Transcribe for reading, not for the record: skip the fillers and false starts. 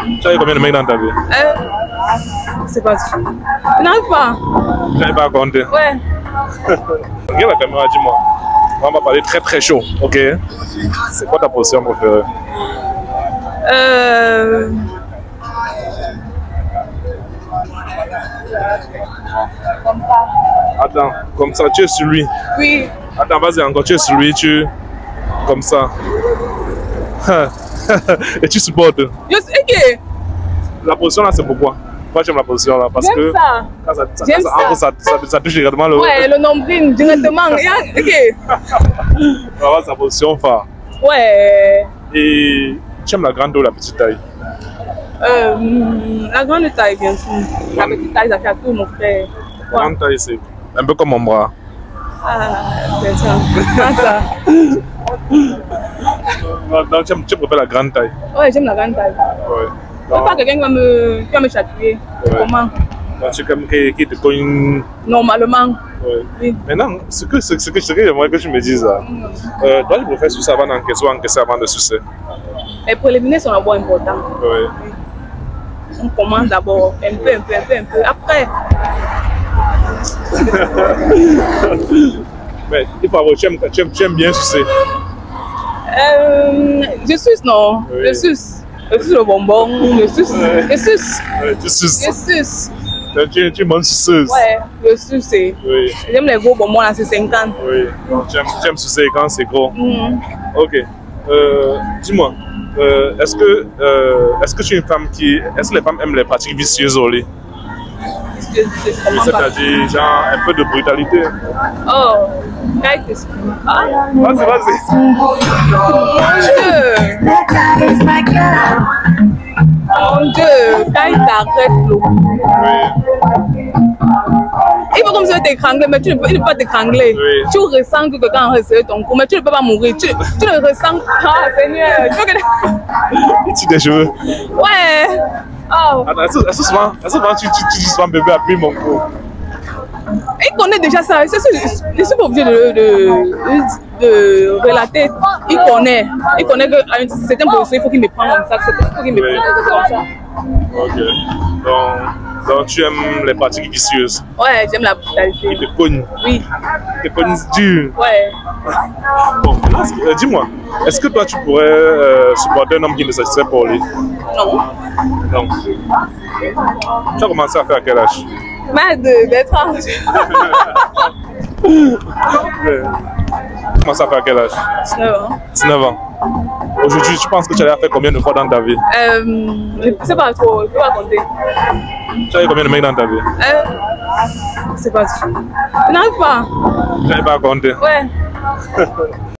Tu as eu combien de mecs dans ta vie? C'est pas sûr. Je n'arrive pas. Tu n'arrives pas à compter? Ouais. Regarde la caméra, dis-moi. On va parler très très chaud, ok? C'est quoi ta position préférée? Attends, comme ça, tu es sur lui. Oui. Attends, vas-y encore, tu es sur lui, tu... Comme ça. Et tu supportes. Je sais que... La position là, c'est pourquoi? Pourquoi j'aime la position là? Parce que ça. Quand ça touche directement le... Ouais, le nombril, directement. Ok. Vraiment, sa position phare. Ouais. Et tu aimes la grande ou la petite taille? La grande taille, bien sûr. La petite taille, ça fait à tout, mon frère. La grande taille, c'est un peu comme mon bras. Ah, c'est ça. C'est ça. Non, tu préfères la grande taille? Ouais, j'aime la grande taille. Ouais. Je veux pas quelqu'un qui va me chatouiller. Ouais. Comment? C'est comme qui te cogne. Normalement. Ouais. Oui. Maintenant, ce que j'aimerais que tu me dises là, toi, tu préfères sucer avant d'encaisser ou encaisser avant de sucer? Les préliminaires sont d'abord importants. Ouais. On commence d'abord un peu. Après. Mais il faut avoir, tu aimes bien sucer. Je suce, non? Oui. Je suce le bonbon, je suce. Tu suces. Je suce. Tu manges suceuse. Ouais, je suce. Oui. J'aime les gros bonbons là, c'est 50. Oui. Donc, tu aimes sucer quand c'est gros. Ok. Dis-moi, est-ce que tu es une femme qui... Est-ce que les femmes aiment les pratiques vicieuses au lit? C'est-à-dire, genre, un peu de brutalité. Oh, vas-y. Mon Dieu, quand il t'arrête l'eau. Il faut comme ça t'étrangler, mais tu ne peux pas t'étrangler. Oui. Tu ressens que quelqu'un a resserré ton cou, mais tu ne peux pas mourir. Tu le ressens. Ah, Seigneur. Il tire des cheveux. Ouais. Oh. Attends, est-ce que souvent tu dis souvent bébé appuie mon cou? Il connaît déjà ça. Je suis pas obligé de relater. Il connaît qu'à une certaine position, il faut qu'il me prenne comme ça. Il faut qu'il me prenne comme ça. Ok. Donc tu aimes les pratiques vicieuses? Ouais, j'aime la brutalité. Il te cogne? Oui. Il te cogne dur? Ouais. Bon, dis-moi, est-ce que toi tu pourrais supporter un homme qui ne satisfait pas au lit? Non. Non. Tu as commencé à faire à quel âge? D'être en... Tu as commencé à faire à quel âge? 19 ans. 19 ans. Aujourd'hui, tu penses que tu allais faire combien de fois dans ta vie? Je ne sais pas trop, je ne peux pas compter. Tu as eu combien de mecs dans ta vie? C'est pas sûr. Je n'arrive pas. Tu n'arrives pas à compter? Ouais.